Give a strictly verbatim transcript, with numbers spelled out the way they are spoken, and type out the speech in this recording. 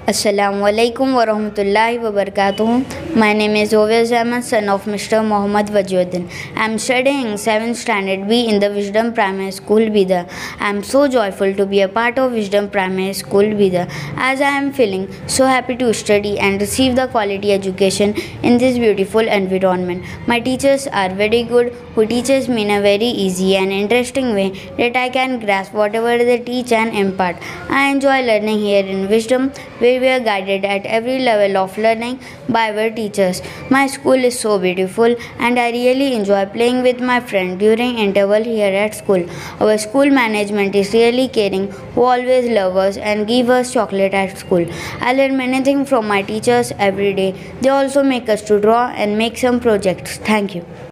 Assalamualaikum warahmatullahi wabarakatuh. My name is Oveis Ahmed, son of Mister Muhammad Wajiuddin. I am studying seventh Standard B in the Wisdom Primary School, Bidar. I am so joyful to be a part of Wisdom Primary School, Bidar, as I am feeling so happy to study and receive the quality education in this beautiful environment. My teachers are very good, who teaches me in a very easy and interesting way that I can grasp whatever they teach and impart. I enjoy learning here in Wisdom, where we are guided at every level of learning by our teachers. My school is so beautiful and I really enjoy playing with my friends during interval here at school. Our school management is really caring, who always love us and give us chocolate at school. I learn many things from my teachers every day. They also make us to draw and make some projects. Thank you.